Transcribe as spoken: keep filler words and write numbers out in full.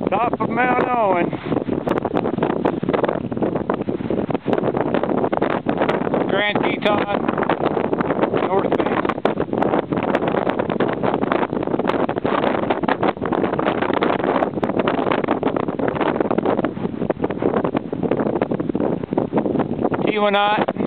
Top of Mount Owen. Grand Teton, north face. T one knot.